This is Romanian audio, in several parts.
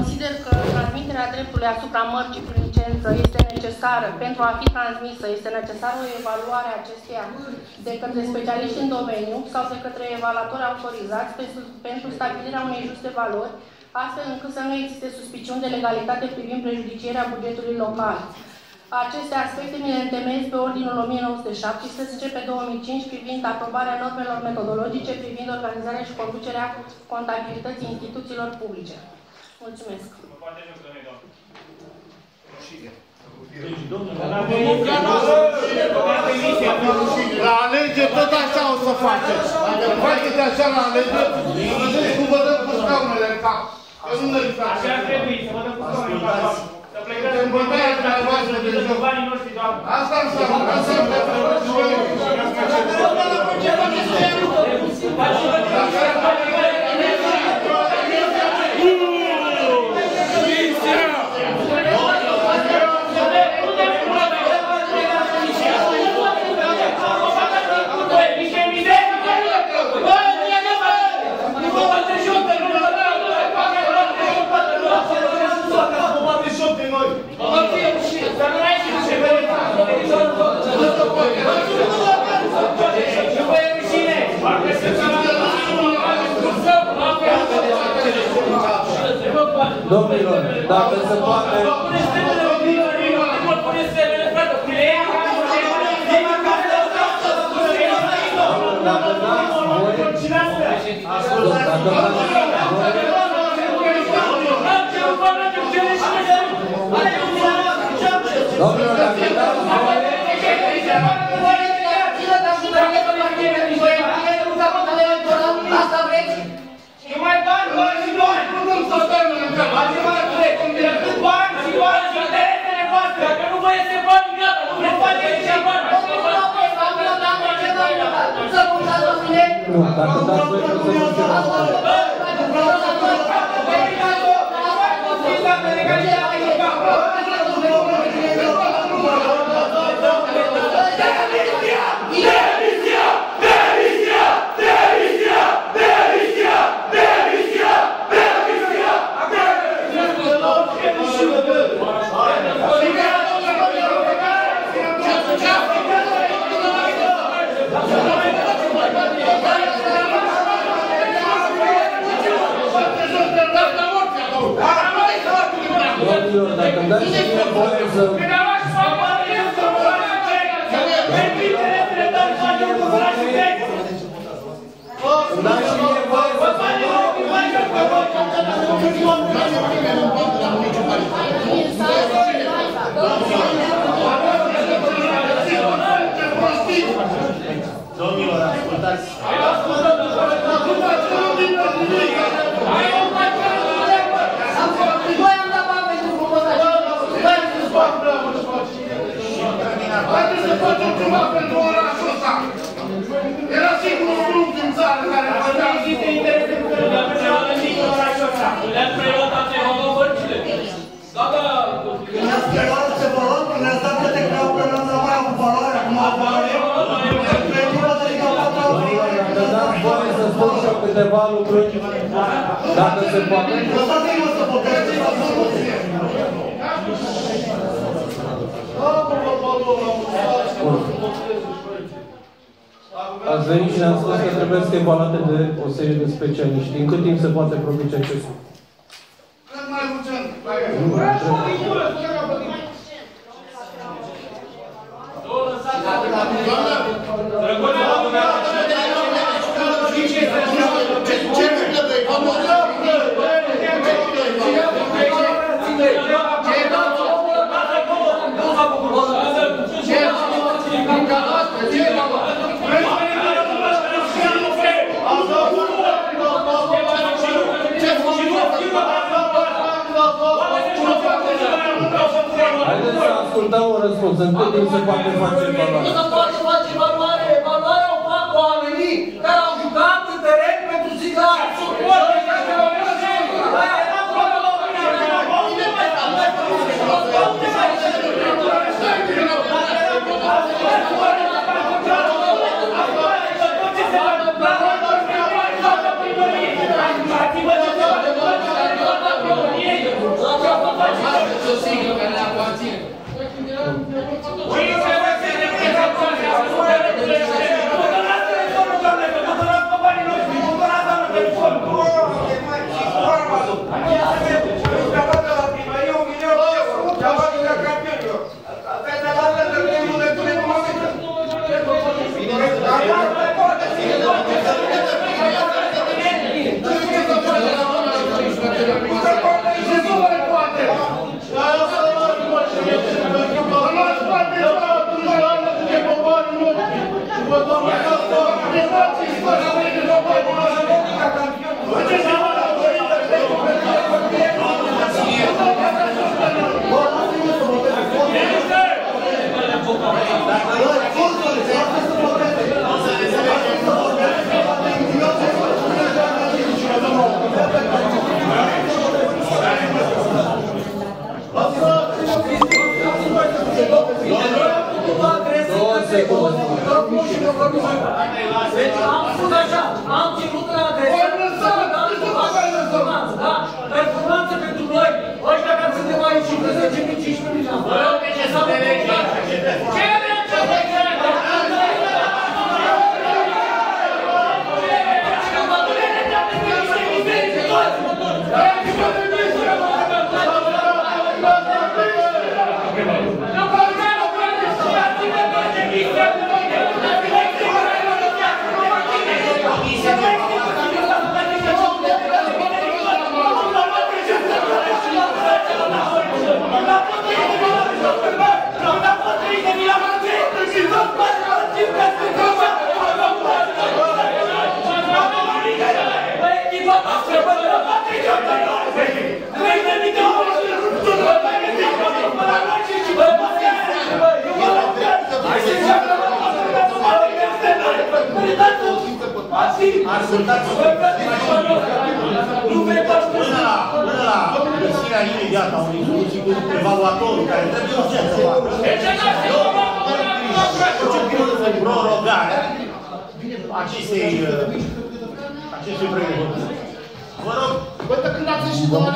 consider că transmiterea dreptului asupra mărcii prin licență este necesară. Pentru a fi transmisă este necesară o evaluare a acesteia de către specialiști în domeniu sau de către evaluatori autorizați pentru stabilirea unei juste valori, astfel încât să nu existe suspiciuni de legalitate privind prejudicierea bugetului local. Aceste aspecte mi le întemeiesc pe Ordinul 1917 pe 2005 privind aprobarea normelor metodologice privind organizarea și conducerea contabilității instituțiilor publice. Mulțumesc. La alegeri tot așa o să faceți. Dacă faceți așa la alegeri, vedeți cum vă dăm cu scaunele în cap. Așa trebuie, să vă dăm cu scaunele în cap. Să plecăm în bătaia dumneavoastră de banii noștri, doamnă. Asta înseamnă, asta Domnilor, dacă se poate... Nu, dacă dați voi, nu se funcționează. Dacă îmi dați și mine voie să... Îmi dați și mine voie Domnilor, ascultați! Haideți să facem ceva pentru orașul ăsta! Era singurul grup din țară care făcea... Nu există interes de lucrări, dar nu ne-am gândit în orașul ăsta. Le-ați preluat toate vămăvărcile? Da, da! Când ne-ați preluat ce valoare, când ne-ați dat câte creau pe rând, nu mai am valoare, acum am valoare. Dacă dați voie să spun și eu câteva lucruri, dacă se poate. Lăsați-mă să povestesc la soluție. Ați venit și ne-ați spus că trebuie să evaluate de o serie de specialiști. În cât timp se poate produce acest lucru? Cât mai urgent? Haideți să ascultăm un răspuns. În cât timp se poate face evaluare? Nu se poate face evaluare. Evaluarea o fac oamenii care au jucat în teren pentru țigari. Deci am spus așa, am ținut la adresă, performanță pentru noi, ăștia care suntem aici și de 10.000-15.000 de ani. Vă rog, de ce să ne regiați? Ce vreți să vă creadă? Ascultați-vă! Până la găsirea imediată a unei soluții cu evaluatorul care trebuie urgent să facă. Ce prorogare acestei pregătiri. Vă rog, uite când ați ieșit de la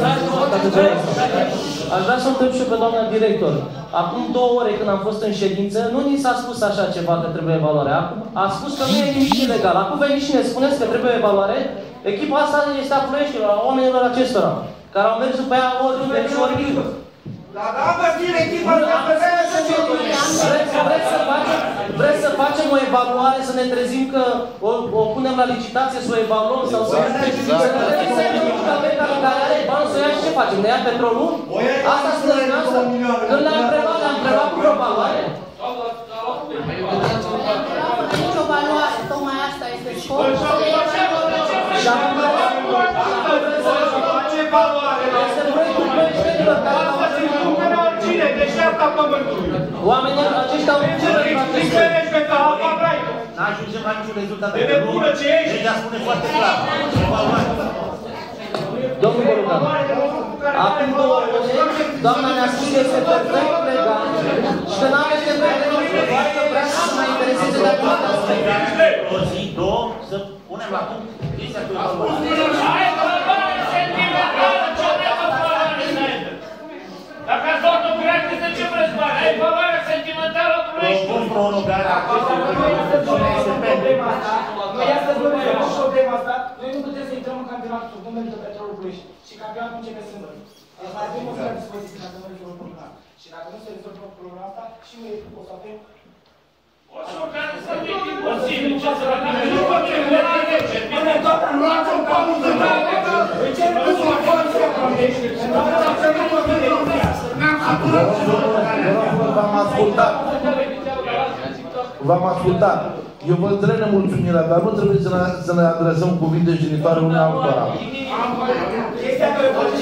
Aș vrea să o întreb și pe doamna director. Acum 2 ore când am fost în ședință, nu ni s-a spus așa ceva că trebuie evaluare. Acum a spus că nu e nimic ilegal. Acum veniți și ne spuneți că trebuie evaluare. Echipa asta este a Ploieștilor, a oamenilor acestora, care au mers după ea oriunde și oricând. Dar dacă vine echipa Vreți să facem o evaluare, să ne trezim că o punem la licitație, să o evaluăm sau să ne trezim care are bani să o ia și ce facem? Ne ia petrolul? Asta spuneți noastră? Când le-am întrebat cu o valoare? Nici o valoare, tocmai asta este scopul. Și am întrebat Ce valoare? este proiectul Ploieștilor care au Cine? Deșteapta pământului. oamenii aceștia au încercat n-ajungem la niciun rezultat. De nebună ce ești? Legea spune foarte clar. Domnul Borucan, acum 2 ore, doamna ne-a spus că este perfect legal și că n-am este perfect că vrea să mă intereseze de toate astea. O zi, 2, să punem la punct chestia cu evaluare. Hai, valoare sentimentală, ce vreți valoare înainte? Dacă ați luat o gratis, de ce vreți bani? Ai valoarea sentimentală cu noi? Propun prorogarea acestei pregătiri. Cine este pentru? Problema asta, noi nu putem să intrăm în campionatul sub numele de Petrolul Ploiești și campionatul începe sâmbătă. Deci mai avem o zi la dispoziție dacă nu rezolvăm problema. Și dacă nu se rezolvă problema asta, și noi o să avem... O să oricare să fie imposibil, ce să vă dacă nu facem de la lege. Luați o pauză! Încercăm să facem să plătești. V-am ascultat. V-am ascultat. Eu vă înțeleg nemulțumirea, dar nu trebuie să ne adresăm cuvinte jignitoare unei altora.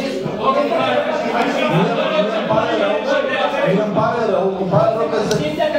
Mie îmi pare rău că